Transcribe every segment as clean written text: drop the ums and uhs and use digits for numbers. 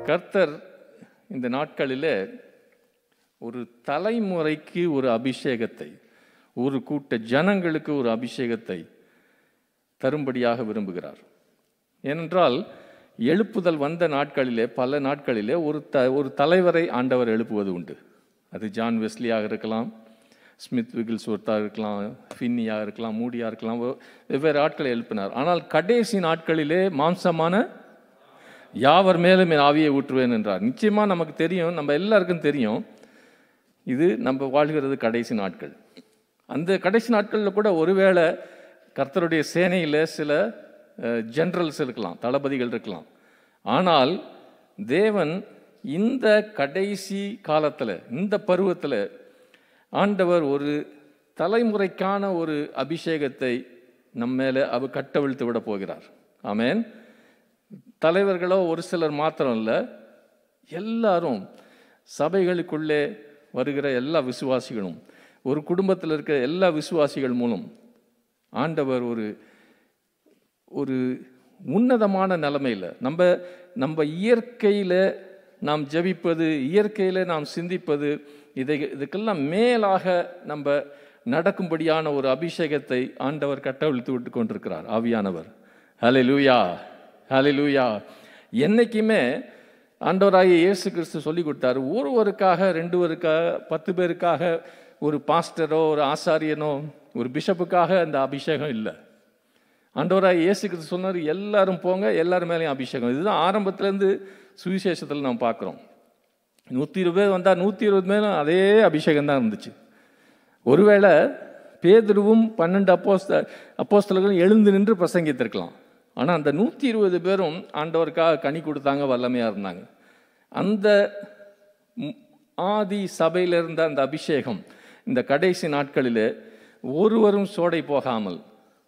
கர்த்தர் இந்த நாட்களில் ஒரு தலைமுறைக்கு ஒரு அபிஷேகத்தை, ஒரு கூட்ட ஜனங்களுக்கு ஒரு அபிஷேகத்தை தரும்படியாக விரும்புகிறார். ஏனென்றால் எழுப்புதல் வந்த நாட்களிலே, பல நாட்களிலே ஒரு தலைவரை ஆண்டவர் எழுப்புவது உண்டு. அது ஜான் வெஸ்லியாக இருக்கலாம், ஸ்மித் விகில்ஸ்வொர்த்தாக இருக்கலாம், ஃபின்னியாக இருக்கலாம், மூடியாக இருக்கலாம், வெவ்வேறு ஆட்களை எழுப்பினார். ஆனால் கடைசி நாட்களிலே மாம்சமான யாவர் மேலும் என் ஆவியை ஊற்றுவேன் என்றார். நிச்சயமாக நமக்கு தெரியும், நம்ம எல்லாருக்கும் தெரியும், இது நம்ம வாழ்கிறது கடைசி நாட்கள். அந்த கடைசி நாட்களில் கூட ஒருவேளை கர்த்தருடைய சேனையில் சில ஜெனரல்ஸ் இருக்கலாம், தளபதிகள் இருக்கலாம். ஆனால் தேவன் இந்த கடைசி காலத்தில், இந்த பருவத்தில் ஆண்டவர் ஒரு தலைமுறைக்கான ஒரு அபிஷேகத்தை நம்ம மேலே கட்டவிழ்த்து விட போகிறார். ஆமென். தலைவர்களோ ஒரு சிலர் மாத்திரம் இல்லை, எல்லாரும், சபைகளுக்குள்ளே வருகிற எல்லா விசுவாசிகளும், ஒரு குடும்பத்தில் இருக்கிற எல்லா விசுவாசிகள் மூலம் ஆண்டவர் ஒரு உன்னதமான நிலைமையில், நம்ம இயற்கையில் நாம் ஜெபிப்பது, இயற்கையில் நாம் சிந்திப்பது, இதுக்கெல்லாம் மேலாக நம்ம நடக்கும்படியான ஒரு அபிஷேகத்தை ஆண்டவர் கட்டவிழ்த்து விட்டு கொண்டிருக்கிறார் ஆவியானவர். ஹல்லேலூயா, ஹல்லேலூயா. என்னைக்குமே ஆண்டவராகிய இயேசு கிறிஸ்து சொல்லி கொடுத்தாரு, ஒருவருக்காக, 2 பேருக்காக, 10 பேருக்காக, ஒரு பாஸ்டரோ, ஒரு ஆசாரியனோ, ஒரு பிஷப்புக்காக அந்த அபிஷேகம் இல்லை. ஆண்டவராகிய இயேசு கிறிஸ்து சொன்னார், எல்லாரும் போங்க, எல்லாரும் மேலேயும் அபிஷேகம். இதுதான் ஆரம்பத்திலேருந்து சுவிசேஷத்தில் நாம் பார்க்குறோம். 120 பேர் வந்தால் 120 மேலும் அதே அபிஷேகம் தான் இருந்துச்சு. ஒருவேளை பேதுருவும் 12 அப்போஸ்தலர்களும் எழுந்து நின்று பிரசங்கித்திருக்கலாம். ஆனால் அந்த 120 பேரும் ஆண்டவருக்காக கனி கொடுத்தாங்க, வல்லமையாக இருந்தாங்க. அந்த ஆதி சபையில் இருந்த அந்த அபிஷேகம் இந்த கடைசி நாட்களில் ஒருவரும் சோடை போகாமல்,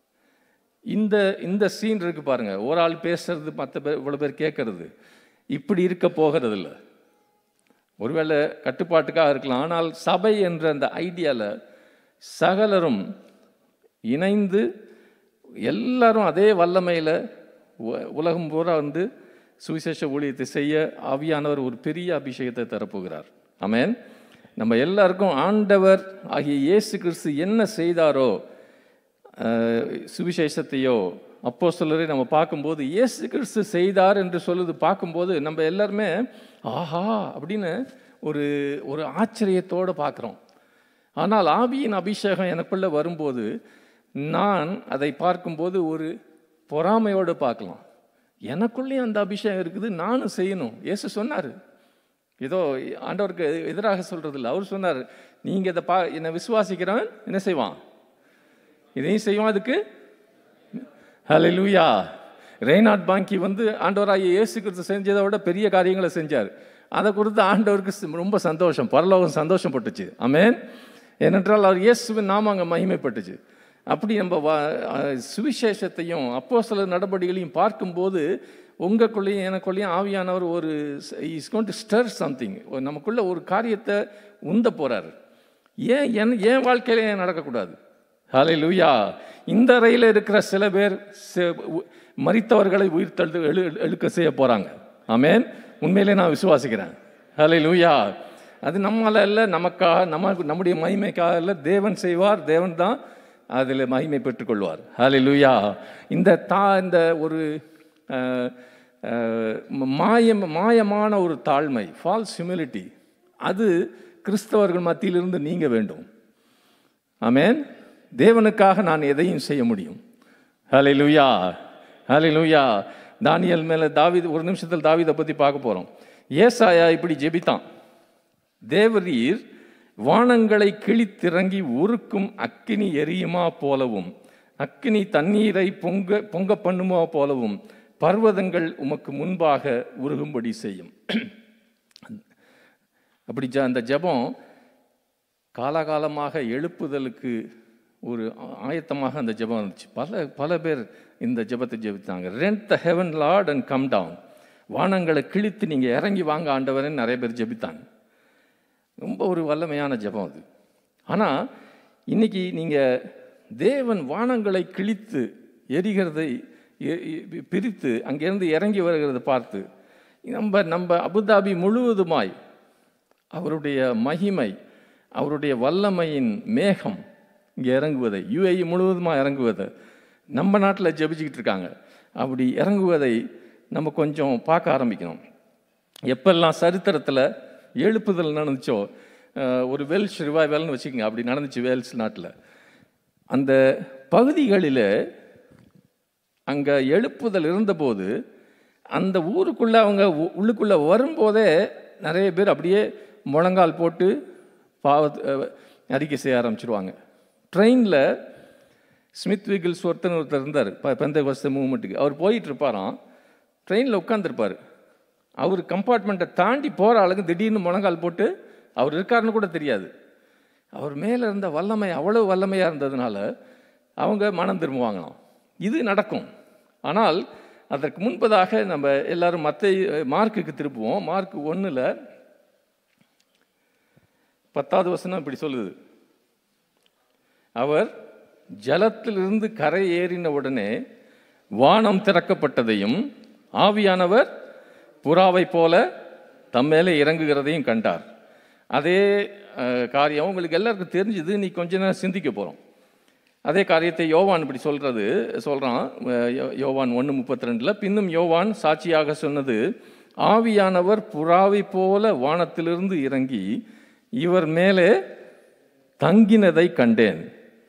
இந்த சீன் இருக்கு பாருங்க, ஒரு ஆள் பேசுறது, மற்ற பேர் இவ்வளோ பேர் கேட்கறது, இப்படி இருக்க போகிறது இல்லை. ஒருவேளை கட்டுப்பாட்டுக்காக இருக்கலாம். ஆனால் சபை என்ற அந்த ஐடியாவில் சகலரும் இணைந்து எல்லாரும் அதே வல்லமையில் உலகம் பூரா வந்து சுவிசேஷ ஊழியத்தை செய்ய ஆவியானவர் ஒரு பெரிய அபிஷேகத்தை தரப்போகிறார். ஆமென். நம்ம எல்லாருக்கும் ஆண்டவர் ஆகிய இயேசு கிறிஸ்து என்ன செய்தாரோ, சுவிசேஷத்தையோ அப்போஸ்தலரை நம்ம பார்க்கும்போது இயேசு கிறிஸ்து செய்தார் என்று சொல்லுது பார்க்கும்போது நம்ம எல்லாருமே ஆஹா அப்படின்னு ஒரு ஆச்சரியத்தோடு பார்க்குறோம். ஆனால் ஆவியின் அபிஷேகம் எனக்குள்ளே வரும்போது நான் அதை பார்க்கும்போது ஒரு பொறாமையோடு பார்க்கலாம். எனக்குள்ளேயும் அந்த அபிஷேகம் இருக்குது, நானும் செய்யணும். இயேசு சொன்னார், ஏதோ ஆண்டவருக்கு எதிராக சொல்கிறது இல்லை. அவர் சொன்னார், நீங்கள் இதை என்னை விசுவாசிக்கிறவன் என்ன செய்வான், இதையும் செய்வான். அதுக்கு ஹல்லேலூயா. ரெய்னாட் பாங்கி வந்து ஆண்டவராகிய இயேசு கிறிஸ்து செஞ்சதை விட பெரிய காரியங்களை செஞ்சார். அதை குறித்து ஆண்டவருக்கு ரொம்ப சந்தோஷம், பரலோகம் சந்தோஷப்பட்டுச்சு. ஆமென். ஏனென்றால் அவர் இயேசுவின் நாமம் அங்கே மகிமைப்பட்டுச்சு. அப்படி நம்ம சுவிசேஷத்தையும் அப்போஸ்தலர் நடவடிக்கைகளையும் பார்க்கும்போது உங்களுக்குள்ளேயும் எனக்குள்ளேயும் ஆவியானவர் is going to stir something, நமக்குள்ள ஒரு காரியத்தை உந்த போகிறார். ஏன் வாழ்க்கையில ஏன் நடக்கக்கூடாது? ஹல்லேலூயா. இந்த அறையில் இருக்கிற சில பேர் மரித்தவர்களை உயிர் எழுக்க செய்ய போகிறாங்க. ஆமென். உண்மையிலே நான் விசுவாசிக்கிறேன். ஹல்லேலூயா. அது நம்மளால இல்லை, நமக்காக, நம்முடைய மகிமைக்காக இல்லை. தேவன் செய்வார், தேவன் தான் அதில் மகிமை பெற்றுக்கொள்வார். ஹல்லேலூயா. இந்த ஒரு மாயமான ஒரு தாழ்மை, ஃபால்ஸ் ஹியூமிலிட்டி, அது கிறிஸ்தவர்கள் மத்தியிலிருந்து நீங்க வேண்டும். ஆமென். தேவனுக்காக நான் எதையும் செய்ய முடியும். ஹல்லேலூயா, ஹல்லேலூயா. தானியேல் மேலே தாவீது, ஒரு நிமிஷத்தில் தாவீதை பற்றி பார்க்க போகிறோம். ஏசாயா இப்படி ஜெபித்தான், தேவரீர் வானங்களை கிழித்திறங்கி உருக்கும் அக்கினி எரியுமா போலவும், அக்கினி தண்ணீரை பொங்க பண்ணுமா போலவும் பர்வதங்கள் உமக்கு முன்பாக உருகும்படி செய்யும். அப்படி அந்த ஜெபம் காலகாலமாக எழுப்புதலுக்கு ஒரு ஆயத்தமாக அந்த ஜெபம் இருந்துச்சு. பல பேர் இந்த ஜெபத்தை ஜெபித்தாங்க. Rend the heaven Lord and come down, வானங்களை கிழித்து நீங்கள் இறங்கி வாங்க ஆண்டவரேன்னு நிறைய பேர் ஜெபித்தாங்க. ரொம்ப ஒரு வல்லமையான ஜெபம் அது. ஆனால் இன்னைக்கு நீங்கள் தேவன் வானங்களை கிழித்து எரிகிறதை பிரித்து அங்கேருந்து இறங்கி வருகிறத பார்த்து நம்ம அபுதாபி முழுவதுமாய் அவருடைய மகிமை, அவருடைய வல்லமையின் மேகம் இங்கே இறங்குவதை, UAE முழுவதுமாக இறங்குவதை நம்ம நாட்டில் ஜெபிச்சுக்கிட்டு இருக்காங்க. அப்படி இறங்குவதை நம்ம கொஞ்சம் பார்க்க ஆரம்பிக்கணும். எப்பெல்லாம் சரித்திரத்தில் எழுப்புதல் நடந்துச்சோ, ஒரு வெல்ஷ் ரிவைவல்னு வச்சுக்கோங்க, அப்படி நடந்துச்சு வேல்ஸ் நாட்டில். அந்த பகுதிகளில் அங்கே எழுப்புதல் இருந்தபோது அந்த ஊருக்குள்ளே அவங்க உள்ளுக்குள்ளே வரும்போதே நிறைய பேர் அப்படியே முழங்கால் போட்டு அறிக்கை செய்ய ஆரம்பிச்சிடுவாங்க. ட்ரெயினில் ஸ்மித் விகில்ஸ் ஒருத்தர் இருந்தார், பெந்தகோஸ்தே மூவ்மெண்ட்டுக்கு. அவர் போயிட்டு இருப்பாராம், ட்ரெயினில் உட்காந்துருப்பார். அவர் கம்பார்ட்மெண்ட்டை தாண்டி போகிற ஆளுக்கு திடீர்னு முழங்கால் போட்டு அவர் இருக்காருன்னு கூட தெரியாது. அவர் மேலே இருந்த வல்லமை அவ்வளோ வல்லமையாக இருந்ததுனால அவங்க மனம் திரும்புவாங்களாம். இது நடக்கும். ஆனால் அதற்கு முன்பதாக நம்ம எல்லாரும் மார்க்குக்கு திருப்புவோம். மார்க் 1 10வது வசனம் இப்படி சொல்லுது, அவர் ஜலத்திலிருந்து கரை ஏறின உடனே வானம் திறக்கப்பட்டதையும் ஆவியானவர் புறாவை போல தம்மேலே இறங்குகிறதையும் கண்டார். அதே காரியம் உங்களுக்கு எல்லாருக்கும் தெரிஞ்சுது. நீ கொஞ்ச நேரம் சிந்திக்க போகிறோம். அதே காரியத்தை யோவான் இப்படி சொல்கிறான். யோவான் 1:32, பின்னும் யோவான் சாட்சியாக சொன்னது, ஆவியானவர் புறாவை போல வானத்திலிருந்து இறங்கி இவர் மேலே தங்கினதை கண்டேன்.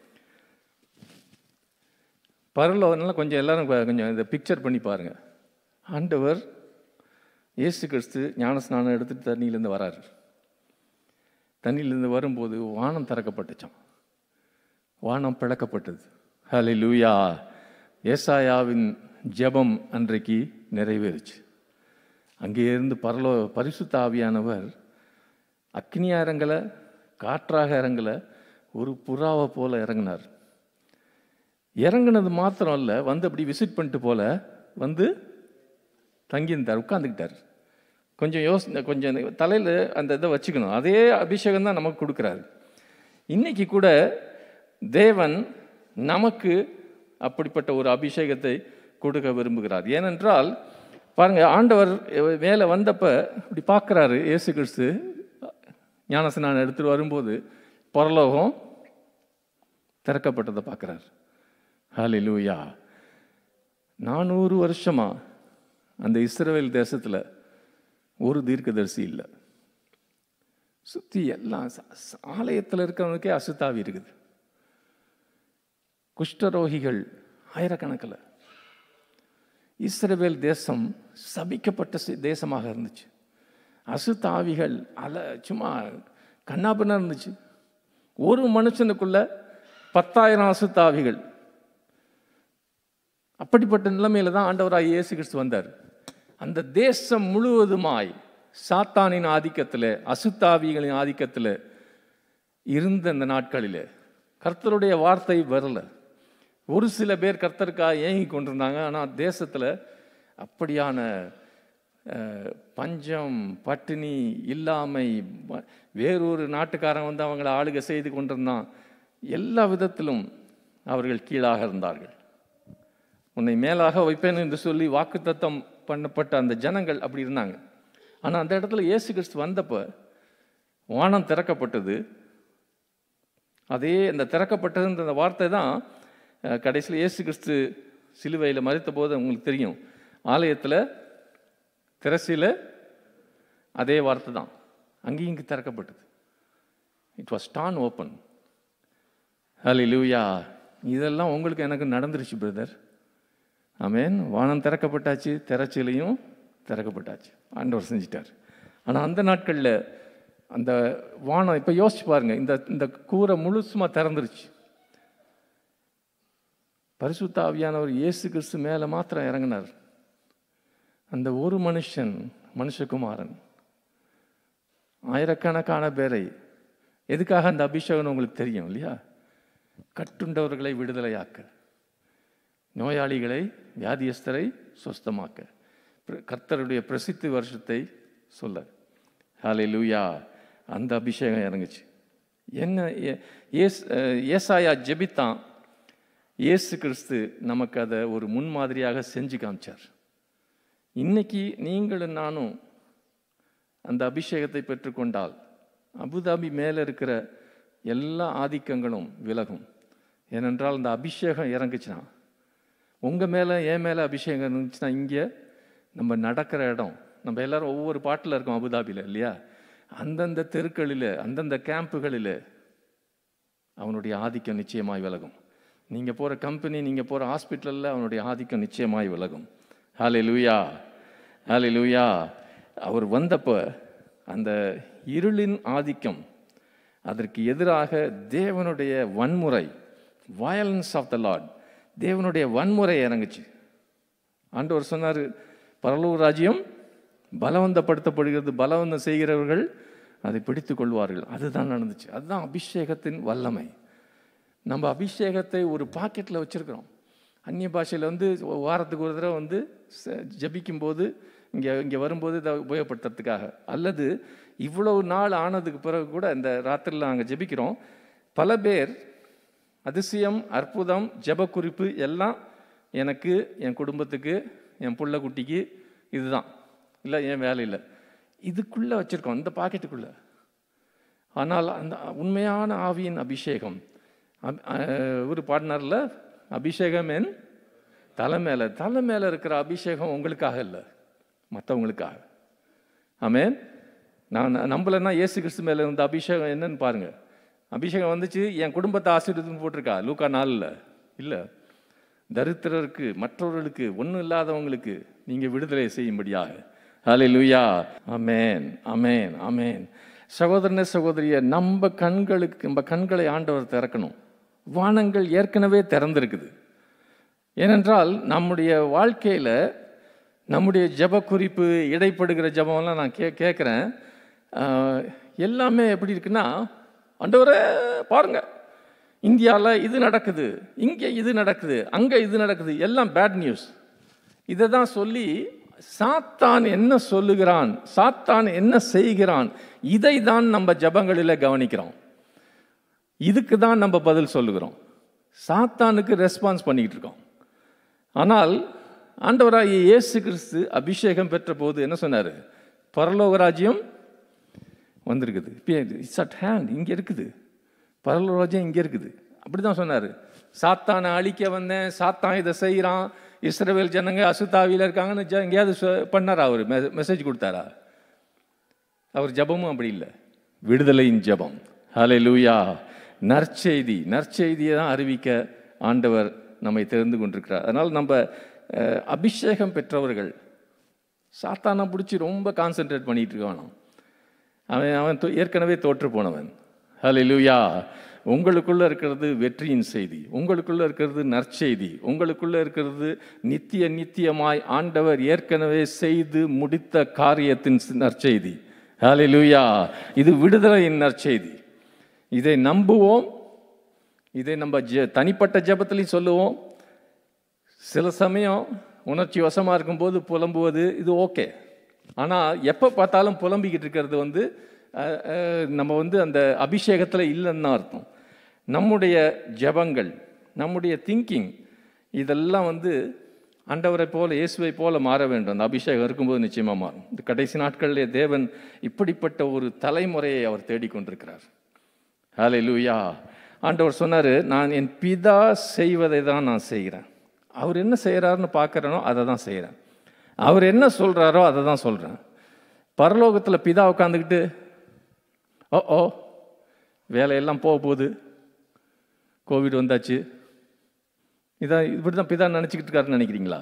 பரலோகம்லாம் கொஞ்சம் எல்லாரும் கொஞ்சம் இதை பிக்சர் பண்ணி பாருங்கள். ஆண்டவர் இயேசு கிறிஸ்து ஞானஸ்நானம் எடுத்துகிட்டு தண்ணியிலேருந்து வராரு. தண்ணியிலேருந்து வரும்போது வானம் திறக்கப்பட்டுச்சான், வானம் பிளக்கப்பட்டது. ஹல்லேலூயா! ஏசாயாவின் ஜெபம் அன்றைக்கு நிறைவேறுச்சு. அங்கே இருந்து பரிசுத்த ஆவியானவர் அக்னியாக இறங்கலை, காற்றாக இறங்கலை, ஒரு புறாவை போல இறங்கினார். இறங்கினது மாத்திரம் இல்லை, வந்து அப்படி விசிட் பண்ணிட்டு போல வந்து தங்கியிருந்தார், உட்காந்துக்கிட்டார். கொஞ்சம் தலையில் அந்த இதை வச்சுக்கணும். அதே அபிஷேகம் தான் நமக்கு கொடுக்குறாரு. இன்னைக்கு கூட தேவன் நமக்கு அப்படிப்பட்ட ஒரு அபிஷேகத்தை கொடுக்க விரும்புகிறார். ஏனென்றால் பாருங்கள், ஆண்டவர் மேலே வந்தப்போ இப்படி பார்க்குறாரு. இயேசு கிறிஸ்து ஞானஸ்நானம் எடுத்துகிட்டு வரும்போது பரலோகம் திறக்கப்பட்டதை பார்க்குறாரு. ஹல்லேலூயா! 400 வருஷமா அந்த இஸ்ரவேல் தேசத்தில் ஒரு தீர்க்கதரிசி இல்லை. சுற்றி எல்லாம் ஆலயத்தில் இருக்கிறவனுக்கே அசுத்தாவி இருக்குது. குஷ்டரோகிகள் ஆயிரக்கணக்கில். இஸ்ரவேல் தேசம் சபிக்கப்பட்ட தேசமாக இருந்துச்சு. அசுத்தாவிகள் சும்மா கண்ணாபின்னா இருந்துச்சு. ஒரு மனுஷனுக்குள்ள 10,000 அசுத்தாவிகள். அப்படிப்பட்ட நிலைமையில தான் ஆண்டவராக இயேசு கிறிஸ்து வந்தார். அந்த தேசம் முழுவதுமாய் சாத்தானின் ஆதிக்கத்தில், அசுத்தாவிகளின் ஆதிக்கத்தில் இருந்த அந்த நாட்களில் கர்த்தருடைய வார்த்தை வரல. ஒரு சில பேர் கர்த்தருக்காக ஏங்கி கொண்டிருந்தாங்க. ஆனால் தேசத்தில் அப்படியான பஞ்சம், பட்டினி, இல்லாமை, வேறொரு நாட்டுக்காரன் வந்து அவங்கள ஆளுகை செய்து கொண்டிருந்தான். எல்லா விதத்திலும் அவர்கள் கீழாக இருந்தார்கள். உன்னை மேலாக வைப்பேன் என்று சொல்லி வாக்குத்தத்தம் பண்ணப்பட்ட அந்த ஜனங்கள் அப்படி இருந்தாங்க. ஆனால் அந்த இடத்துல இயேசு கிறிஸ்து வந்தப்போ வானம் திறக்கப்பட்டது. அதே அந்த திறக்கப்பட்டதுன்ற அந்த வார்த்தை தான் கடைசியில் இயேசு கிறிஸ்து சிலுவையில் மரித்த போது உங்களுக்கு தெரியும், ஆலயத்தில் திரசில அதே வார்த்தை தான் அங்கேயும் இங்கே திறக்கப்பட்டது. It was torn open. Hallelujah! இதெல்லாம் உங்களுக்கு எனக்கு நடந்துருச்சு பிரதர். ஆமென். வானம் திறக்கப்பட்டாச்சு, திரைச்சிலையும் திறக்கப்பட்டாச்சு, ஆண்டவர் செஞ்சிட்டார். ஆனால் அந்த நாட்களில் அந்த வானம் இப்போ யோசிச்சு பாருங்க, இந்த கூரை முழுசுமா திறந்துருச்சு. பரிசுத்த ஆவியானவர் இயேசு கிறிஸ்து மேலே மாத்திரம் இறங்கினார். அந்த ஒரு மனுஷகுமாரன் ஆயிரக்கணக்கான பேரை, எதுக்காக அந்த அபிஷேகம் உங்களுக்கு தெரியும் இல்லையா? கட்டுண்டவர்களை விடுதலையாக்க, நோயாளிகளை, வியாதியஸ்தரை சுஸ்தமாக்க, கர்த்தருடைய பிரசித்தி வருஷத்தை சொல்ல. ஹல்லேலூயா! அந்த அபிஷேகம் இறங்குச்சு. என்ன ஏசாயா ஜெபித்தான், இயேசு கிறிஸ்து நமக்கு அதை ஒரு முன்மாதிரியாக செஞ்சு காமிச்சார். இன்னைக்கு நீங்களும் நானும் அந்த அபிஷேகத்தை பெற்றுக்கொண்டால் அபுதாபி மேலே இருக்கிற எல்லா ஆதிக்கங்களும் விலகும். ஏனென்றால் அந்த அபிஷேகம் இறங்குச்சுன்னா, உங்கள் மேலே என் மேலே அபிஷேகம் இருந்துச்சுன்னா, இங்கே நம்ம நடக்கிற இடம், நம்ம எல்லோரும் ஒவ்வொரு பாட்டில் இருக்கோம் அபுதாபியில் இல்லையா, அந்தந்த தெருக்களில் அந்தந்த கேம்புகளில் அவனுடைய ஆதிக்கம் நிச்சயமாய் விலகும். நீங்கள் போகிற கம்பெனி, நீங்கள் போகிற ஹாஸ்பிட்டலில் அவனுடைய ஆதிக்கம் நிச்சயமாய் விலகும். ஹல்லேலூயா, ஹல்லேலூயா. அவர் வந்தப்போ அந்த இருளின் ஆதிக்கம், அதற்கு எதிராக தேவனுடைய வன்முறை, வயலன்ஸ் ஆஃப் த லார்ட், தேவனுடைய வன்முறை இறங்குச்சு. ஆண்டவர் சொன்னார், பரலோக ராஜ்யம் பலவந்தப்படுத்தப்படுகிறது, பலவந்தம் செய்கிறவர்கள் அதை பிடித்து கொள்வார்கள். அதுதான் நடந்துச்சு. அதுதான் அபிஷேகத்தின் வல்லமை. நம்ம அபிஷேகத்தை ஒரு பாக்கெட்டில் வச்சுருக்கிறோம். அந்நிய பாஷையில் வாரத்துக்கு ஒரு தடவை ஜபிக்கும்போது இங்கே வரும்போது இதை உபயோகப்படுத்துறதுக்காக, அல்லது இவ்வளவு நாள் ஆனதுக்கு பிறகு கூட இந்த ராத்திரியில் நாங்கள் ஜபிக்கிறோம். பல பேர் அதிசயம், அற்புதம், ஜப குறிப்பு எல்லாம் எனக்கு, என் குடும்பத்துக்கு, என் புள்ள குட்டிக்கு இதுதான், இல்லை என் வேலையில் இதுக்குள்ளே வச்சுருக்கோம், இந்த பாக்கெட்டுக்குள்ளே. ஆனால் அந்த உண்மையான ஆவியின் அபிஷேகம், ஒரு பாட்னரில் அபிஷேகம் என் தலை மேலே இருக்கிற அபிஷேகம் உங்களுக்காக இல்லை, மற்றவங்களுக்காக. ஆமென். நான் நம்பலைன்னா இயேசு கிறிஸ்து மேலே இருந்த அபிஷேகம் என்னன்னு பாருங்கள். அபிஷேகம் வந்துச்சு, என் குடும்பத்தை ஆசீர்வதின்னு போட்டிருக்கா லூக்கா 4 இல்லை, தரித்திரருக்கு, மற்றவர்களுக்கு, ஒன்றும் இல்லாதவங்களுக்கு நீங்கள் விடுதலை செய்யும்படியாக. ஹல்லேலூயா. ஆமென், ஆமென், ஆமென். சகோதரனே, சகோதரிய, நம்ம கண்களை ஆண்டவர் திறக்கணும். வானங்கள் ஏற்கனவே திறந்திருக்குது. ஏனென்றால் நம்முடைய வாழ்க்கையில் நம்முடைய ஜப குறிப்பு, இடைப்படுகிற ஜபம்லாம் நான் கேட்குறேன். எல்லாமே எப்படி இருக்குன்னா, ஆண்டவரே பாருங்க, இந்தியாவில் இது நடக்குது, இங்கே இது நடக்குது, அங்கே இது நடக்குது, எல்லாம் பேட் நியூஸ். இதை தான் சொல்லி சாத்தான் என்ன சொல்லுகிறான், சாத்தான் என்ன செய்கிறான், இதை தான் நம்ம ஜபங்களில் கவனிக்கிறோம். இதுக்கு தான் நம்ம பதில் சொல்லுகிறோம். சாத்தானுக்கு ரெஸ்பான்ஸ் பண்ணிக்கிட்டு இருக்கோம். ஆனால் ஆண்டவராகிய இயேசு கிறிஸ்து அபிஷேகம் பெற்ற போது என்ன சொன்னார்? பரலோக ராஜ்யம் வந்திருக்குது, இட்ஸ் அட் ஹேண்ட், இங்கே இருக்குது, பரலோக ராஜ்யம் இங்கே இருக்குது, அப்படி தான் சொன்னார். சாத்தானை அழிக்க வந்தேன், சாத்தான் இதை செய்கிறான், இஸ்ரவேல் ஜனங்க அசுத்தாவியில் இருக்காங்கன்னு எங்கேயாவது பண்ணாரா? அவர் மெசேஜ் கொடுத்தாரா? அவர் ஜபமும் அப்படி இல்லை, விடுதலையின் ஜபம். ஹல்லேலூயா. நற்செய்தியை தான் அறிவிக்க ஆண்டவர் நம்மை தெரிந்து கொண்டிருக்கிறார். அதனால் நம்ம அபிஷேகம் பெற்றவர்கள் சாத்தானை பிடிச்சி ரொம்ப கான்சென்ட்ரேட் பண்ணிகிட்டு இருக்கானோ, அவன் ஏற்கனவே தோற்று போனவன். ஹல்லேலூயா. உங்களுக்குள்ளே இருக்கிறது வெற்றியின் செய்தி, உங்களுக்குள்ளே இருக்கிறது நற்செய்தி, உங்களுக்குள்ளே இருக்கிறது நித்தியமாய் ஆண்டவர் ஏற்கனவே செய்து முடித்த காரியத்தின் நற்செய்தி. ஹல்லேலூயா. இது விடுதலையின் நற்செய்தி. இதை நம்புவோம், இதை நம்ம தனிப்பட்ட ஜெபத்திலையும் சொல்லுவோம். சில சமயம் உணர்ச்சி வசமாக இருக்கும்போது புலம்புவது இது ஓகே. ஆனால் எப்போ பார்த்தாலும் புலம்பிக்கிட்டு இருக்கிறது நம்ம அந்த அபிஷேகத்தில் இல்லைன்னு தான் அர்த்தம். நம்முடைய ஜெபங்கள், நம்முடைய திங்கிங் இதெல்லாம் ஆண்டவரை போல, இயேசுவை போல மாற வேண்டும். அந்த அபிஷேகம் இருக்கும்போது நிச்சயமாக மாறும். இந்த கடைசி நாட்களிலே தேவன் இப்படிப்பட்ட ஒரு தலைமுறையை அவர் தேடிக்கொண்டிருக்கிறார். ஹல்லேலூயா. ஆண்டவர் சொன்னார், நான் என் பிதா செய்வதை தான் நான் செய்கிறேன். அவர் என்ன செய்கிறாருன்னு பார்க்குறேனோ அதை தான் செய்கிறேன். அவர் என்ன சொல்கிறாரோ அதை தான் சொல்கிறேன். பரலோகத்தில் பிதா உட்காந்துக்கிட்டு ஓ வேலையெல்லாம் போக போகுது, கோவிட் வந்தாச்சு, இப்படி தான் பிதா நினச்சிக்கிட்டு இருக்காருன்னு நினைக்கிறீங்களா?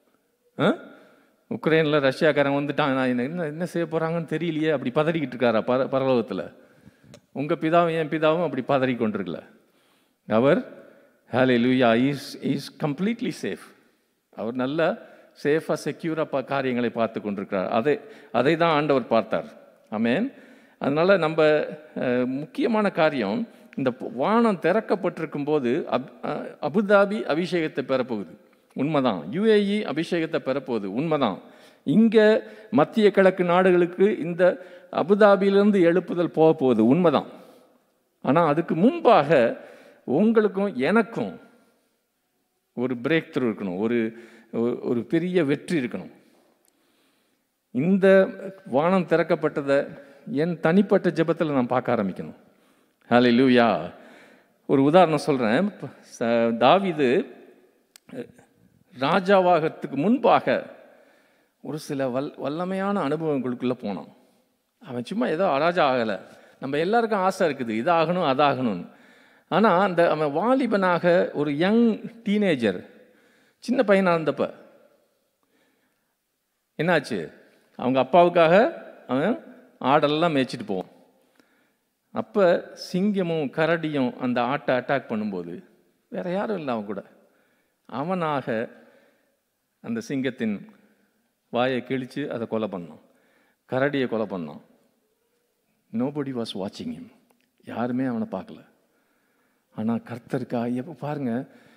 உக்ரைனில் ரஷ்யாக்காரன் வந்துட்டான், நான் என்ன செய்ய போகிறாங்கன்னு தெரியலையே, அப்படி பதறிக்கிட்டு இருக்காரா பரலோகத்தில்? உங்கள் பிதாவும் என் பிதாவும் அப்படி பதறி கொண்டிருக்கல. அவர் ஹல்லேலூயா இஸ் கம்ப்ளீட்லி சேஃப். அவர் நல்ல சேஃபாக செக்யூராக காரியங்களை பார்த்து கொண்டிருக்கிறார். அதை தான் ஆண்டவர் பார்த்தார். ஆமென். அதனால் நம்ம முக்கியமான காரியம், இந்த வானம் திறக்கப்பட்டிருக்கும் போது அபுதாபி அபிஷேகத்தை பெறப்போகுது, உண்மைதான். UAE அபிஷேகத்தை பெறப்போகுது, உண்மைதான். இங்கே மத்திய கிழக்கு நாடுகளுக்கு இந்த அபுதாபியிலிருந்து எழுப்புதல் போக போகுது, உண்மைதான். ஆனால் அதுக்கு முன்பாக உங்களுக்கும் எனக்கும் ஒரு பிரேக் த்ரூ இருக்கணும், ஒரு பெரிய வெற்றி இருக்கணும். இந்த வானம் திறக்கப்பட்டதை என் தனிப்பட்ட ஜெபத்தில் நான் பார்க்க ஆரம்பிக்கணும். ஹல்லேலூயா. ஒரு உதாரணம் சொல்கிறேன். தாவீது ராஜாவாகிறதுக்கு முன்பாக ஒரு சில வல்லமையான அனுபவங்களுக்குள்ளே போனான். அவன் சும்மா ஏதோ ராஜா ஆகலை. நம்ம எல்லாருக்கும் ஆசை இருக்குது, இதாகணும் அதாகணும்னு. ஆனால் அவன் வாலிபனாக ஒரு யங் டீனேஜர், சின்ன பையனாக இருந்தப்ப என்னாச்சு, அவங்க அப்பாவுக்காக அவன் ஆடெல்லாம் மேய்ச்சிட்டு போவான். அப்போ சிங்கமும் கரடியும் அந்த ஆட்டை அட்டாக் பண்ணும்போது வேற யாரும் இல்லை, அவன் கூட அவனாக அந்த சிங்கத்தின் வாயை கிழித்து அதை கொலை பண்ணான், கரடியை கொலை பண்ணான். நோபடி வாஸ் வாட்சிங் ஹிம். யாருமே அவனை பார்க்கல. ஆனால் கர்த்தருக்கா எப்போ பாருங்க,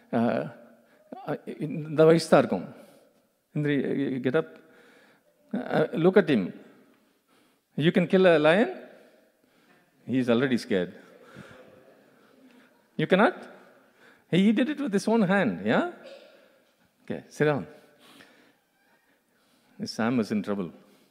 இந்த வயசு தான் இருக்கும். இந்த get up, look at him. You can kill a lion, he is already scared. You cannot? He did it with his own hand, yeah? Okay, sit down. Sam is in trouble.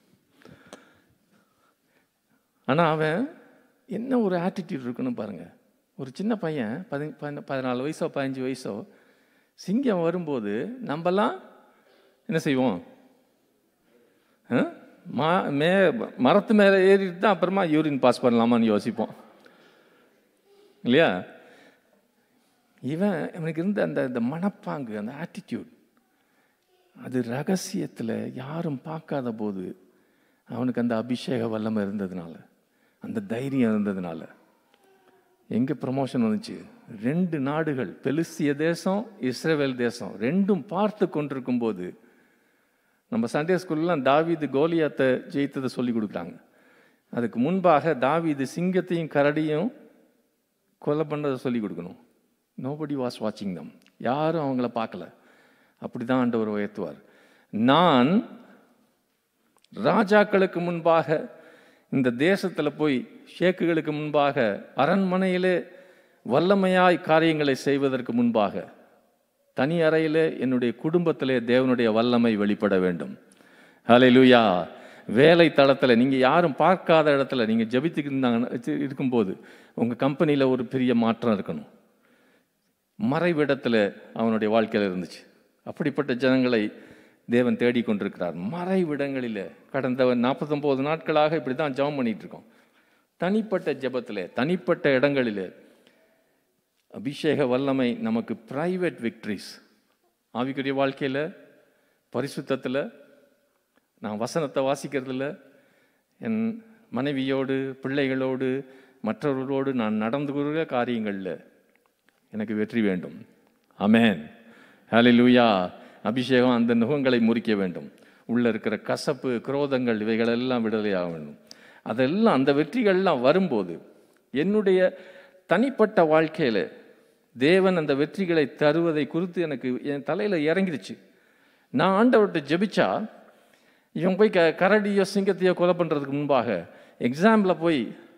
ஆனால் அவன் என்ன ஒரு attitude இருக்குன்னு பாருங்க. ஒரு சின்ன பையன் 14 வயசோ 15 வயசோ சிங்கம் வரும்போது நம்மலாம் என்ன செய்வோம்? மரத்து மேலே ஏறிட்டு தான் அப்புறமா யூரின் பாஸ் பண்ணலாமான்னு யோசிப்போம் இல்லையா? இவனுக்கு இருந்த அந்த மனப்பாங்கு, அந்த ஆட்டிடியூட், அது ரகசியத்தில் யாரும் பார்க்காத போது அவனுக்கு அந்த அபிஷேக வல்லமை இருந்ததுனால, அந்த தைரியம் இருந்ததுனால எங்கே ப்ரமோஷன் வந்துச்சு? 2 நாடுகள், பெலிஸ்திய தேசம், இஸ்ரவேல் தேசம், ரெண்டும் பார்த்து கொண்டிருக்கும் போது நம்ம சண்டே ஸ்கூல்லாம் தாவீது கோலியாத்தை ஜெயித்ததை சொல்லி கொடுக்குறாங்க. அதுக்கு முன்பாக தாவீது சிங்கத்தையும் கரடியும் கொலை பண்ணதை சொல்லி கொடுக்கணும். நோபடி வாஸ் வாட்சிங் தம். யாரும் அவங்கள பார்க்கல. அப்படி தான் ஆண்டவர் உயர்த்துவார். நான் ராஜாக்களுக்கு முன்பாக இந்த தேசத்தில் போய் ஷேக்குகளுக்கு முன்பாக அரண்மனையிலே வல்லமையாய் காரியங்களை செய்வதற்கு முன்பாக தனி அறையிலே என்னுடைய குடும்பத்திலே தேவனுடைய வல்லமை வெளிப்பட வேண்டும். ஹல்லேலூயா. வேலை தளத்தில் நீங்கள் யாரும் பார்க்காத இடத்துல நீங்கள் ஜெபித்துக்கு இருக்கும்போது உங்கள் கம்பெனியில் ஒரு பெரிய மாற்றம் இருக்கணும். மறைவிடத்தில் அவனுடைய வாழ்க்கையில் இருந்துச்சு. அப்படிப்பட்ட ஜனங்களை தேவன் தேடிக்கொண்டிருக்கிறார். மறைவிடங்களில் கடந்த 49 நாட்களாக இப்படி தான் ஜெபம் பண்ணிட்டு இருக்கோம். தனிப்பட்ட ஜெபத்தில், தனிப்பட்ட இடங்களில் அபிஷேக வல்லமை நமக்கு பிரைவேட் விக்ட்ரிஸ். ஆவிக்குரிய வாழ்க்கையில், பரிசுத்தத்தில், நான் வசனத்தை வாசிக்கிறதுல, என் மனைவியோடு, பிள்ளைகளோடு, மற்றவர்களோடு நான் நடந்து கொள்கிற காரியங்களில் எனக்கு வெற்றி வேண்டும். ஆமென். ஹல்லேலூயா. அபிஷேகம் அந்த நுகங்களை முறிக்க வேண்டும். உள்ளே இருக்கிற கசப்பு, குரோதங்கள், இவைகளெல்லாம் விடுதலையாக வேண்டும். அதெல்லாம் அந்த வெற்றிகள்லாம் வரும்போது என்னுடைய தனிப்பட்ட வாழ்க்கையில் தேவன் அந்த வெற்றிகளை தருவதை குறித்து எனக்கு என் தலையில் இறங்கிடுச்சு. நான் ஆண்டவர்கிட்ட ஜெபிச்சா, இவன் போய் கரடியோ சிங்கத்தையோ கொலை பண்ணுறதுக்கு முன்பாக எக்ஸாமில் போய்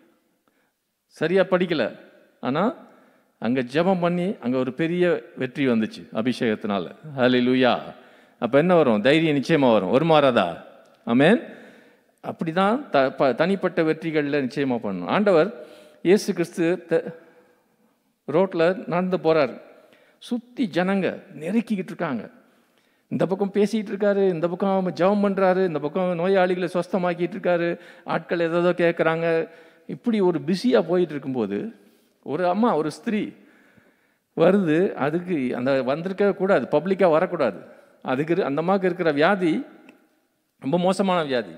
சரியாக படிக்கலை, ஆனால் அங்கே ஜெபம் பண்ணி அங்கே ஒரு பெரிய வெற்றி வந்துச்சு அபிஷேகத்தினால. ஹல்லேலூயா. அப்போ என்ன வரும்? தைரியம் நிச்சயமாக வரும். ஒரு மாறாதா? ஆமென். அப்படி தான் தனிப்பட்ட வெற்றிகளில் நிச்சயமாக பண்ணணும். ஆண்டவர் இயேசு கிறிஸ்து ரோட்டில் நடந்து போகிறார். சுற்றி ஜனங்க நெருக்கிக்கிட்டு இருக்காங்க. இந்த பக்கம் பேசிகிட்டு இருக்காரு, இந்த பக்கம் ஜெபம் பண்ணுறாரு, இந்த பக்கம் நோயாளிகளை சுஸ்தமாக்கிட்டு இருக்காரு, ஆட்கள் ஏதோ கேட்குறாங்க. இப்படி ஒரு பிஸியாக போயிட்டு இருக்கும்போது ஒரு அம்மா, ஒரு ஸ்திரீ வருது. அதுக்கு அந்த வந்திருக்க கூடாது, பப்ளிக்காக வரக்கூடாது. அதுக்கு அந்த அம்மாவுக்கு இருக்கிற வியாதி ரொம்ப மோசமான வியாதி.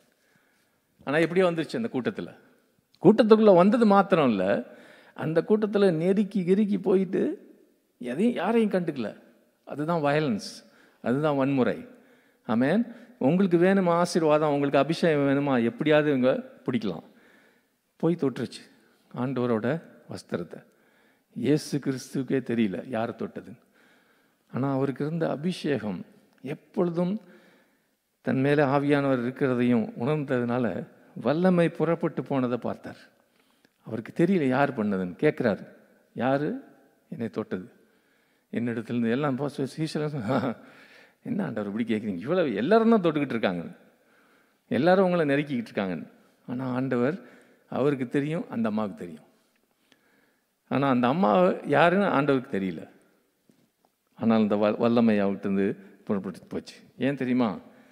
ஆனால் எப்படியோ வந்துருச்சு. அந்த கூட்டத்துக்குள்ளே வந்தது மாத்திரம் இல்லை, அந்த கூட்டத்தில் நெருக்கி போயிட்டு யாரையும் கண்டுக்கல. அதுதான் வயலன்ஸ், அதுதான் வன்முறை. ஆமென். உங்களுக்கு வேணுமா ஆசீர்வாதம், உங்களுக்கு அபிஷேகம் வேணுமா, எப்படியாவது இவங்க பிடிக்கலாம். போய் தொட்டுருச்சு ஆண்டவரோட வஸ்திரத்தை. இயேசு கிறிஸ்துக்கே தெரியல யாரை தொட்டதுன்னு. ஆனால் அவருக்கு இருந்த அபிஷேகம் எப்பொழுதும் தன் மேலே ஆவியானவர் இருக்கிறதையும் உணர்ந்ததுனால வல்லமை புறப்பட்டு போனதை பார்த்தார். அவருக்கு தெரியல யார் பண்ணதுன்னு. கேட்குறாரு, யார் என்னை தொட்டது? என்னிடத்துலேருந்து எல்லாம் சீசன் என்ன ஆண்டவர் இப்படி கேட்குறீங்க? இவ்வளோ எல்லாரும் தான் தொட்டுக்கிட்டு இருக்காங்க. எல்லாரும் உங்களை நெருக்கிக்கிட்டு இருக்காங்க. ஆனால் ஆண்டவர் அவருக்கு தெரியும், அந்த அம்மாவுக்கு தெரியும். ஆனால் அந்த அம்மா யாருன்னு ஆண்டவருக்கு தெரியல. ஆனால் அந்த வல்லமை அவர்கிட்ட புறப்பட்டு போச்சு. ஏன் தெரியுமா?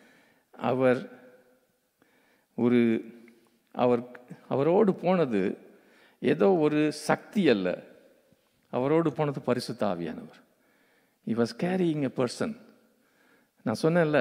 அவரோடு போனது ஏதோ ஒரு சக்தி அல்ல, அவரோடு போனது பரிசுத்த ஆவியானவர். He was carrying a person. நான் சொன்னேன்ல,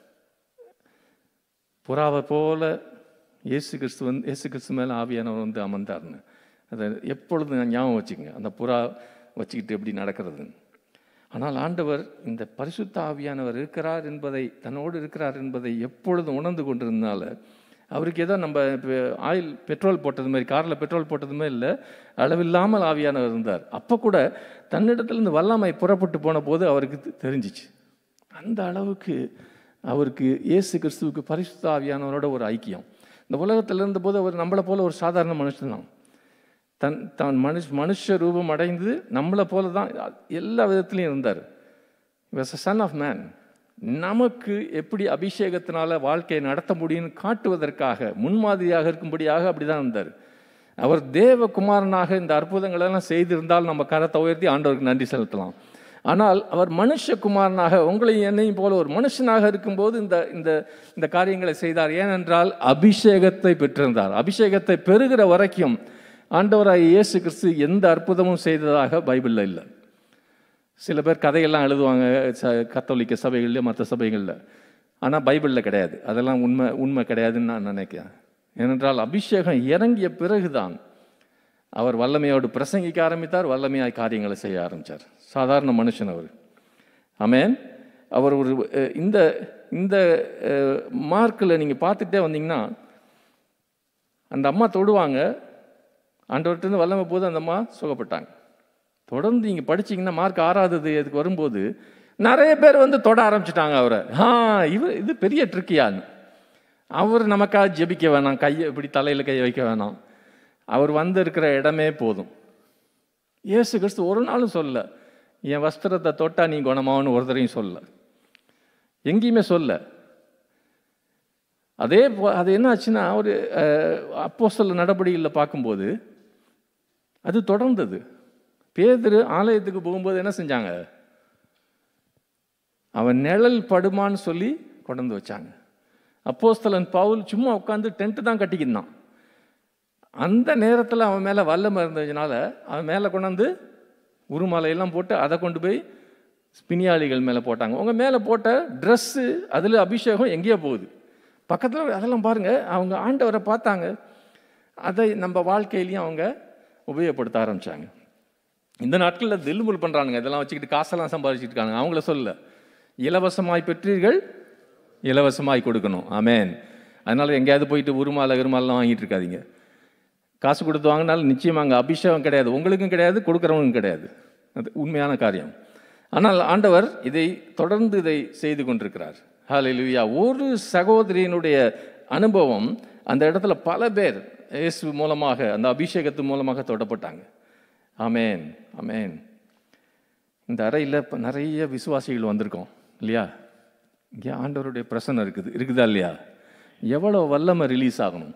புறாவை போல இயேசு கிறிஸ்து மேலே ஆவியானவர் அமர்ந்தார்னு. அதை எப்பொழுதும் நான் ஞாபகம் வச்சுக்கங்க, அந்த புறா வச்சுக்கிட்டு எப்படி நடக்கிறதுன்னு. ஆனால் ஆண்டவர் இந்த பரிசுத்த ஆவியானவர் இருக்கிறார் என்பதை, தன்னோடு இருக்கிறார் என்பதை எப்பொழுதும் உணர்ந்து கொண்டிருந்தனால அவருக்கு ஏதோ நம்ம பெட்ரோல் போட்டது மாதிரி, காரில் பெட்ரோல் போட்டதுமே இல்லை, அளவில்லாமல் ஆவியானவர் இருந்தார். அப்போ கூட தன்னிடத்துலேருந்து வல்லமை புறப்பட்டு போன போது அவருக்கு தெரிஞ்சிச்சு. அந்த அளவுக்கு அவருக்கு இயேசு கிறிஸ்துவுக்கு பரிசுத்த ஆவியானவரோட ஒரு ஐக்கியம். இந்த உலகத்தில் இருந்தபோது அவர் நம்மளை போல ஒரு சாதாரண மனுஷன் தான். தான் மனுஷ ரூபம் அடைந்து நம்மளை போல தான் எல்லா விதத்துலையும் இருந்தார். Was a son of man. நமக்கு எப்படி அபிஷேகத்தினால வாழ்க்கையை நடத்த முடியும்னு காட்டுவதற்காக, முன்மாதிரியாக இருக்கும்படியாக அப்படி தான் இருந்தார். அவர் தேவகுமாரனாக இந்த அற்புதங்களெல்லாம் செய்திருந்தால் நம்ம கரத்தை உயர்த்தி ஆண்டவருக்கு நன்றி செலுத்தலாம். ஆனால் அவர் மனுஷகுமாரனாக உங்களையும் என்னையும் போல ஒரு மனுஷனாக இருக்கும்போது இந்த காரியங்களை செய்தார். ஏனென்றால் அபிஷேகத்தை பெற்றிருந்தார். அபிஷேகத்தை பெறுகிற வரைக்கும் ஆண்டவராய் இயேசு கிறிஸ்து எந்த அற்புதமும் செய்ததாக பைபிளில் இல்லை. சில பேர் கதையெல்லாம் எழுதுவாங்க கத்தோலிக்க சபைகளில், மற்ற சபைகளில். ஆனால் பைபிளில் கிடையாது. அதெல்லாம் உண்மை கிடையாதுன்னு நான் நினைக்கிறேன். ஏனென்றால் அபிஷேகம் இறங்கிய பிறகுதான் அவர் வல்லமையோடு பிரசங்கிக்க ஆரம்பித்தார், வல்லமையாய் காரியங்களை செய்ய ஆரம்பித்தார். சாதாரண மனுஷன் அவர். ஆமென். அவர் ஒரு இந்த மார்க்கில் நீங்கள் பார்த்துட்டே வந்தீங்கன்னா, அந்த அம்மா தொடுவாங்க, ஆண்டவர்கிட்ட வல்லமை போது அந்த அம்மா சுகப்பட்டாங்க. தொடர்ந்து நீங்கள் படிச்சிங்கன்னா மார்க் 6வது இதுக்கு வரும்போது நிறைய பேர் தொட ஆரம்பிச்சிட்டாங்க அவரை. இது பெரிய ட்ரிக்கியான்னு. அவர் நமக்காக ஜெபிக்க வேணாம், கையை இப்படி தலையில் கையை வைக்க வேணாம், அவர் இருக்கிற இடமே போதும். இயேசு கிறிஸ்து ஒரு நாளும் சொல்ல என் வஸ்திரத்தை தொட்டா நீ குணமாவன்னு ஒருத்தரையும் சொல்ல, எங்கேயுமே சொல்ல. அது என்ன ஆச்சுன்னா, ஒரு அப்போஸ்தலர் நடபடிகளில் பார்க்கும்போது அது தொடர்ந்தது. பேதுரு ஆலயத்துக்கு போகும்போது என்ன செஞ்சாங்க? அவன் நிழல் படுமான்னு சொல்லி கொண்டு வச்சாங்க. அப்போஸ்தலன் பவுல் சும்மா உட்காந்து டென்ட் தான் கட்டிக்கினான். அந்த நேரத்தில் அவன் மேலே வல்லமை இருந்ததுனால அவன் மேலே கொண்டாந்து உருமாலையெல்லாம் போட்டு அதை கொண்டு போய் பிணியாளிகள் மேலே போட்டாங்க. உங்கள் மேலே போட்ட ட்ரெஸ்ஸு அதில் அபிஷேகம் எங்கேயோ போகுது. பக்கத்தில் அதெல்லாம் பாருங்கள், அவங்க ஆண்டவரை பார்த்தாங்க. அதை நம்ம வாழ்க்கையிலையும் அவங்க உபயோகப்படுத்த ஆரம்பித்தாங்க. இந்த நாட்களில் தில்முல் பண்ணுறானுங்க, இதெல்லாம் வச்சுக்கிட்டு காசெல்லாம் சம்பாதிச்சுட்டு இருக்காங்க. அவங்கள சொல்ல, இலவசமாய் பெற்றீர்கள் இலவசமாய் கொடுக்கணும். ஆமென். அதனால் எங்கேயாவது போயிட்டு உருமாலாம் வாங்கிட்டு இருக்காதிங்க. காசு கொடுத்து வாங்கினாலும் நிச்சயமாக அங்கே அபிஷேகம் கிடையாது, உங்களுக்கும் கிடையாது, கொடுக்குறவங்களுக்கும் கிடையாது. அது உண்மையான காரியம். ஆனால் ஆண்டவர் தொடர்ந்து இதை செய்து கொண்டிருக்கிறார். ஹல்லேலூயா. ஒரு சகோதரியினுடைய அனுபவம், அந்த இடத்துல பல பேர் இயேசு மூலமாக, அந்த அபிஷேகத்து மூலமாக தொடப்பட்டாங்க. ஆமென், ஆமென். இந்த அறையில் இப்போ நிறைய விசுவாசிகள் வந்திருக்கோம் இல்லையா? இங்கே ஆண்டவருடைய பிரசன்னம் இருக்குதா இல்லையா? எவ்வளோ வல்லமை ரிலீஸ் ஆகணும்.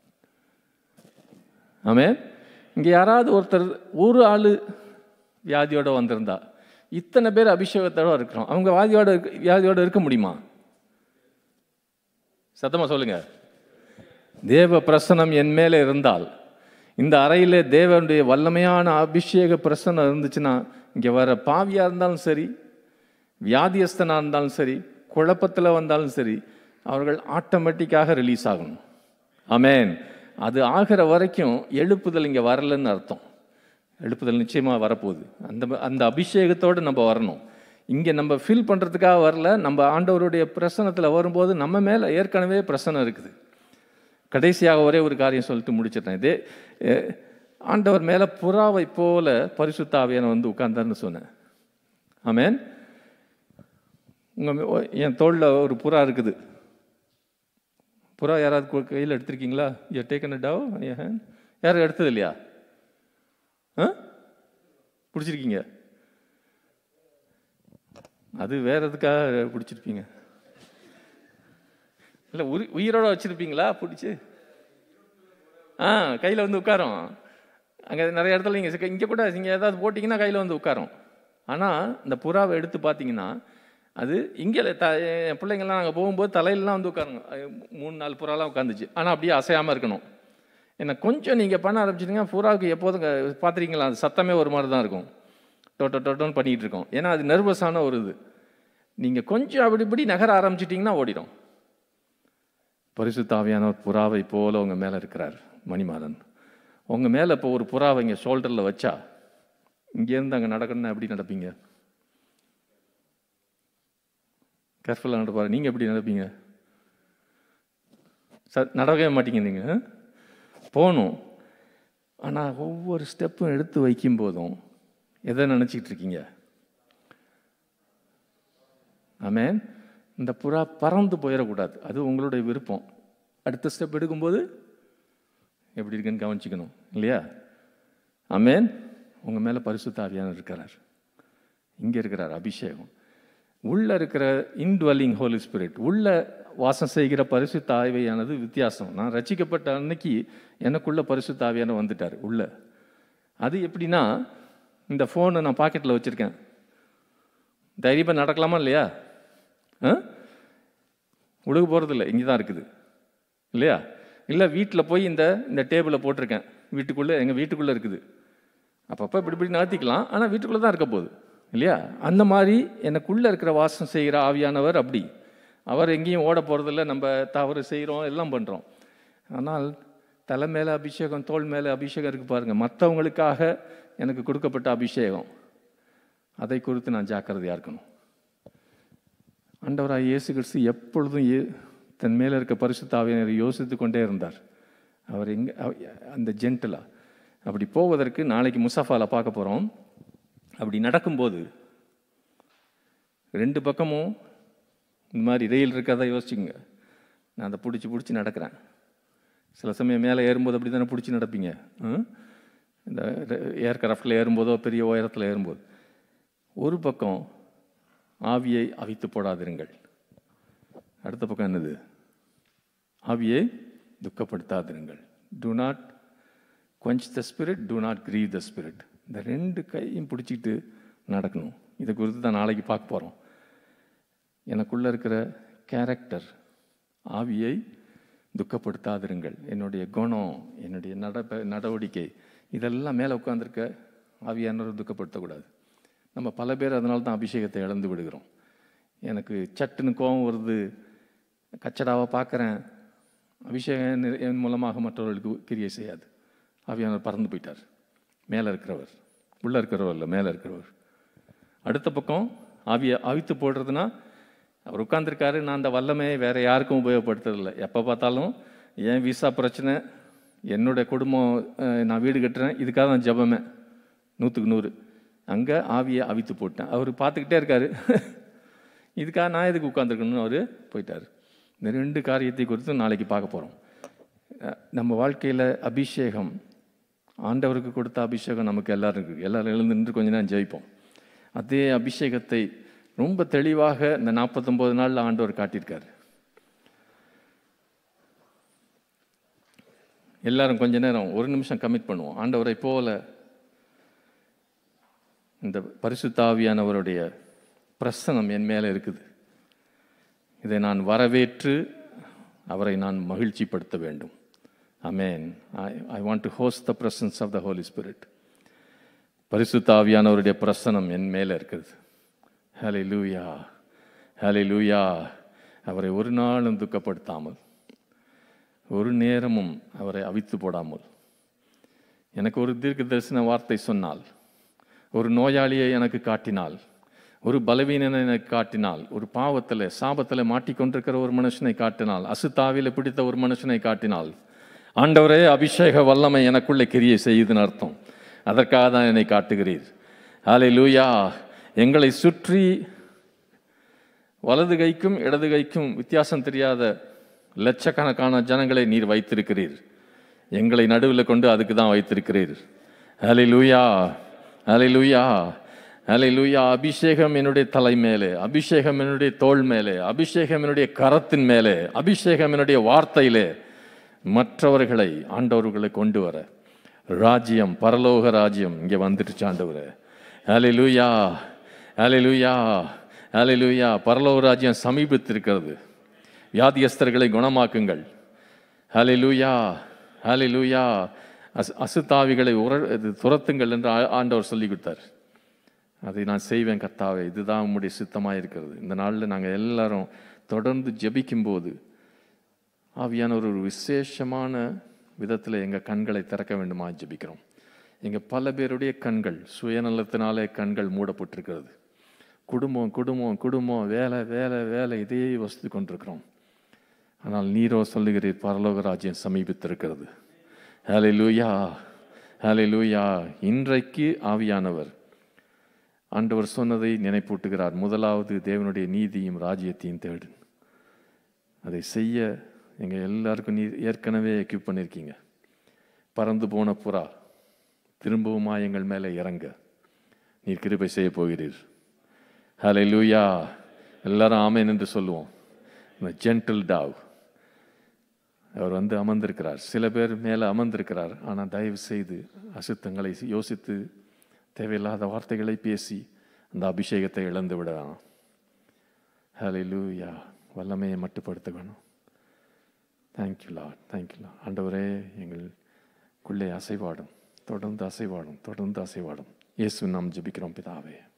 ஆமென். இங்கே யாராவது ஒருத்தர், ஒரு ஆள் வியாதியோடு வந்திருந்தா, இத்தனை பேர் அபிஷேகத்தோடு இருக்கிறோம், அவங்க வியாதியோடு இருக்க முடியுமா? சத்தமாக சொல்லுங்க. தேவ பிரசனம் என் மேலே இருந்தால், இந்த அறையில் தேவனுடைய வல்லமையான அபிஷேக பிரசனம் இருந்துச்சுன்னா, இங்கே வர பாவியாக இருந்தாலும் சரி, வியாதியஸ்தனாக இருந்தாலும் சரி, குழப்பத்தில் வந்தாலும் சரி, அவர்கள் ஆட்டோமேட்டிக்காக ரிலீஸ் ஆகணும். ஆமென். அது ஆகிற வரைக்கும் எழுப்புதல் இங்கே வரலன்னு அர்த்தம். எழுப்புதல் நிச்சயமாக வரப்போகுது. அந்த அபிஷேகத்தோடு நம்ம வரணும். இங்கே நம்ம ஃபீல் பண்ணுறதுக்காக வரல, நம்ம ஆண்டவருடைய பிரசனத்தில் வரும்போது நம்ம மேலே ஏற்கனவே பிரசனம் இருக்குது. கடைசியாக ஒரே ஒரு காரியம் சொல்லிட்டு முடிச்சிட்டேன். ஆண்டவர் மேலே புறாவை போல பரிசுத்த ஆவியானவர் உட்கார்ந்தார்னு சொன்னேன். ஆமென். என் தோளில் ஒரு புறா இருக்குது. புறா யாராவது கையில் எடுத்திருக்கீங்களா? You taken a dove? யாரும் எடுத்தது இல்லையா? பிடிச்சிருக்கீங்க? அது வேற எதுக்காக பிடிச்சிருப்பீங்க. இல்லை உயிரோட வச்சுருப்பீங்களா பிடிச்சி? கையில் வந்து உட்காரும். அங்கே நிறைய இடத்துல நீங்கள் இங்கே கூட நீங்கள் ஏதாவது போட்டிங்கன்னா கையில் வந்து உட்காரும். ஆனால் இந்த புறாவை எடுத்து பார்த்தீங்கன்னா அது இங்கே என் பிள்ளைங்கள்லாம் நாங்கள் போகும்போது தலையிலலாம் வந்து உட்காருங்க. 3-4 புறாலாம் உட்காந்துச்சு. ஆனால் அப்படியே அசையாமல் இருக்கணும். என்ன கொஞ்சம் நீங்கள் பண்ண ஆரம்பிச்சிட்டிங்கன்னா புறாவுக்கு எப்போதும் பார்த்துருக்கீங்களா, அது சத்தமே ஒரு மாதிரி தான் இருக்கும். டொட்டோன்னு பண்ணிகிட்டு இருக்கோம். ஏன்னா அது நர்வஸான ஒரு இது. நீங்கள் கொஞ்சம் அப்படி இப்படி நகர ஆரம்பிச்சிட்டிங்கன்னா ஓடிடும். பரிசுத்த ஆவியானவர் புறாவை போல உங்கள் மேலே இருக்கிறார். மணிமாறன், உங்கள் மேலே இப்போ ஒரு புறாவை இங்கே ஷோல்டரில் வச்சா இங்கேருந்து அங்கே நடக்கணும்னா எப்படி நடப்பீங்க? கேர்ஃபுல்லாக நடப்பாரு. நீங்கள் எப்படி நடப்பீங்க? நடக்கவே மாட்டீங்க. நீங்கள் போகணும். ஆனால் ஒவ்வொரு ஸ்டெப்பும் எடுத்து வைக்கும் போதும் எதை நினச்சிக்கிட்டு இருக்கீங்க? ஆமென். இந்த புறா பறந்து போயிடக்கூடாது. அது உங்களுடைய விருப்பம். அடுத்த ஸ்டெப் எடுக்கும்போது எப்படி இருக்குன்னு கவனிச்சிக்கணும் இல்லையா? ஆமென். உங்கள் மேலே பரிசுத்த ஆவியானவர் இருக்கிறார். இங்கே இருக்கிறார் அபிஷேகம். உள்ளே இருக்கிற இன்டுவெல்லிங் ஹோலி ஸ்பிரிட், உள்ள வாசம் செய்கிற பரிசுத்த ஆவியானது வித்தியாசம். நான் ரட்சிக்கப்பட்ட அன்னைக்கு எனக்குள்ள பரிசுத்த ஆவியானவர் வந்துட்டார் உள்ள. அது எப்படின்னா, இந்த ஃபோனை நான் பாக்கெட்டில் வச்சுருக்கேன். தைரியமாக நடக்கலாமா இல்லையா? உழுக போகிறதில்ல, இங்கே தான் இருக்குது இல்லையா? இல்லை வீட்டில் போய் இந்த டேபிளை போட்டிருக்கேன், வீட்டுக்குள்ளே, எங்கள் வீட்டுக்குள்ளே இருக்குது. அப்பப்போ இப்படி நடத்திக்கலாம், ஆனால் வீட்டுக்குள்ளே தான் இருக்க போகுது இல்லையா? அந்த மாதிரி எனக்குள்ளே இருக்கிற வாசம் செய்கிற ஆவியானவர் அப்படி. அவர் எங்கேயும் ஓட போகிறதில்ல. நம்ம தவறு செய்கிறோம், எல்லாம் பண்ணுறோம். ஆனால் தலை மேலே அபிஷேகம், தோல் மேலே அபிஷேகம் இருக்குது பாருங்கள். மற்றவங்களுக்காக எனக்கு கொடுக்கப்பட்ட அபிஷேகம், அதை குறித்து நான் ஜாக்கிரதையாக இருக்கணும். ஆண்டவராக இயேசு கிறிஸ்து எப்பொழுதும் தன் மேலே இருக்க பரிசுத்த ஆவியானவரை யோசித்து கொண்டே இருந்தார். அவர் எங்கே அந்த ஜென்டலாக அப்படி போவதற்கு நாளைக்கு முசாஃபாவில் பார்க்க போகிறோம். அப்படி நடக்கும்போது 2 பக்கமும் இந்த மாதிரி ரெயில் இருக்கிறதா யோசிச்சுங்க. நான் அதை பிடிச்சி நடக்கிறேன். சில சமயம் மேலே ஏறும்போது அப்படி தானே பிடிச்சி நடப்பீங்க. இந்த ஏர்கிராஃப்டில் ஏறும்போதோ பெரிய உயரத்தில் ஏறும்போது ஒரு பக்கம் ஆவியை அவித்து போடாதிருங்கள். அடுத்த பக்கம் என்னது? ஆவியை துக்கப்படுத்தாதிருங்கள். do not quench the spirit, do not grieve the spirit. இந்த 2 கையும் பிடிச்சிக்கிட்டு நடக்கணும். இதை குறித்து தான் நாளைக்கு பார்க்க போகிறோம். எனக்குள்ளே இருக்கிற கேரக்டர், ஆவியை துக்கப்படுத்தாதிருங்கள். என்னுடைய குணம், என்னுடைய நடவடிக்கை, இதெல்லாம் மேலே உட்காந்துருக்க ஆவியானவரை துக்கப்படுத்தக்கூடாது. நம்ம பல பேர் அதனால தான் அபிஷேகத்தை இழந்து விடுகிறோம். எனக்கு சட்டுன்னு கோபம் வருது, கச்சடாவை பார்க்குறேன், அபிஷேகம் என் மூலமாக மற்றவர்களுக்கு கிரியை செய்யாது. ஆவியானவர் பறந்து போயிட்டார். மேலே இருக்கிறவர், உள்ளே இருக்கிறவர் இல்லை, மேலே இருக்கிறவர். அடுத்த பக்கம் ஆவியை அவித்து போடுறதுனா, அவர் உட்காந்துருக்காரு, நான் அந்த வல்லமையை வேறு யாருக்கும் உபயோகப்படுத்துறதில்லை. எப்போ பார்த்தாலும் என் விசா பிரச்சனை, என்னுடைய குடும்பம், நான் வீடு கட்டுறேன், இதுக்காக நான் ஜபமே 100க்கு 100. அங்கே ஆவியை அவித்து போட்டேன். அவர் பார்த்துக்கிட்டே இருக்காரு. இதுக்காக நான் எதுக்கு உட்காந்துருக்கணும்னு அவர் போயிட்டார். இந்த 2 காரியத்தை குறித்து நாளைக்கு பார்க்க போகிறோம். நம்ம வாழ்க்கையில் அபிஷேகம், ஆண்டவருக்கு கொடுத்த அபிஷேகம் நமக்கு எல்லாரும் இருக்குது. எல்லோரும் எழுந்து நின்று கொஞ்ச நேரம் ஜெயிப்போம். அதே அபிஷேகத்தை ரொம்ப தெளிவாக இந்த 49 நாளில் ஆண்டவர் காட்டியிருக்காரு. எல்லாரும் கொஞ்ச நேரம் 1 நிமிஷம் கமிட் பண்ணுவோம். ஆண்டவரை போல இந்த பரிசுத்த ஆவியானவருடைய பிரசனம் என் மேலே இருக்குது. இதை நான் வரவேற்று அவரை நான் மகிழ்ச்சிப்படுத்த வேண்டும். ஆமென். I want to host the presence of the Holy Spirit. பரிசுத்த ஆவியானவருடைய பிரசனம் என் மேலே இருக்குது. ஹல்லேலூயா, ஹல்லேலூயா. அவரை ஒரு நாளும் துக்கப்படுத்தாமல், ஒரு நேரமும் அவரை அவித்து போடாமல், எனக்கு ஒரு தீர்க்க தரிசன வார்த்தை சொன்னால், ஒரு நோயாளியை எனக்கு காட்டினால், ஒரு பலவீனனை எனக்கு காட்டினால், ஒரு பாவத்தில் சாபத்தில் மாட்டிக்கொண்டிருக்கிற ஒரு மனுஷனை காட்டினால், அசுத்தாவில பிடித்த ஒரு மனுஷனை காட்டினால், ஆண்டவரே அபிஷேக வல்லமை எனக்குள்ளே கிரியை செய்யுதுன்னு அர்த்தம். அதற்காக தான் என்னை காட்டுகிறீர். ஹல்லேலூயா. எங்களை சுற்றி வலது கைக்கும் இடது கைக்கும் வித்தியாசம் தெரியாத லட்சக்கணக்கான ஜனங்களை நீர் வைத்திருக்கிறீர். எங்களை நடுவில் கொண்டு அதுக்கு தான் வைத்திருக்கிறீர். ஹல்லேலூயா, ஹல்லேலூயா, ஹல்லேலூயா. அபிஷேகம் என்னுடைய தலை மேலே, அபிஷேகம் என்னுடைய தோள் மேலே, அபிஷேகம் என்னுடைய கரத்தின் மேலே, அபிஷேகம் என்னுடைய வார்த்தையிலே மற்றவர்களை ஆண்டவர்களை கொண்டு வர ராஜ்யம், பரலோக ராஜ்யம் இங்கே வந்துடுச்சு ஆண்டவரே. ஹல்லேலூயா, ஹல்லேலூயா, ஹல்லேலூயா. பரலோக ராஜ்யம் சமீபித்திருக்கிறது. வியாதியஸ்தர்களை குணமாக்குங்கள். ஹல்லேலூயா, ஹல்லேலூயா. அசுத்தாவிகளை துரத்துங்கள் என்று ஆண்டவர் சொல்லி கொடுத்தார். அதை நான் செய்வேன் கர்த்தாவே, இதுதான் உம்முடைய சித்தமாக இருக்கிறது. இந்த நாளில் நாங்கள் எல்லாரும் தொடர்ந்து ஜெபிக்கும்போது ஆவியானவர் ஒரு விசேஷமான விதத்தில் எங்கள் கண்களை திறக்க வேண்டுமா ஜெபிக்கிறோம். எங்கள் பல பேருடைய கண்கள் சுயநலத்தினாலே கண்கள் மூடப்பட்டிருக்கிறது. குடும்பம் குடும்பம் குடும்பம், வேலை வேலை வேலை, இதையே யோசித்து கொண்டிருக்கிறோம். ஆனால் நீரோ சொல்லுகிறீர் பரலோக ராஜ்யம் சமீபித்திருக்கிறது. ஹல்லேலூயா, ஹல்லேலூயா. இன்றைக்கு ஆவியானவர் ஆண்டவர் சொன்னதை நினைப்பூட்டுகிறார். முதலாவது தேவனுடைய நீதியும் ராஜ்யத்தையும் தேடு. அதை செய்ய எங்கள் எல்லாருக்கும் நீ ஏற்கனவே எக்யூப் பண்ணியிருக்கீங்க. பறந்து போன புறா திரும்பவுமா எங்கள் மேலே இறங்க நீர் கிருபை செய்ய போகிறீர். ஹல்லேலூயா. எல்லாரும் ஆமென் என்று சொல்லுவோம். ஜென்டில் டாவ் அவர் அமர்ந்திருக்கிறார். சில பேர் மேலே அமர்ந்திருக்கிறார். ஆனால் தயவு செய்து அசுத்தங்களை யோசித்து தேவையில்லாத வார்த்தைகளை பேசி அந்த அபிஷேகத்தை இழந்து விடலாம். ஹல்லேலூயா. வல்லமையை மட்டுப்படுத்த வேணும். Thank you Lord, thank you Lord. ஆண்டவரே, எங்களுக்குள்ளே அசைவாடும், தொடர்ந்து அசைவாடும், தொடர்ந்து அசைவாடும். இயேசுவின் நாம் ஜெபிக்கிறோம் பிதாவே.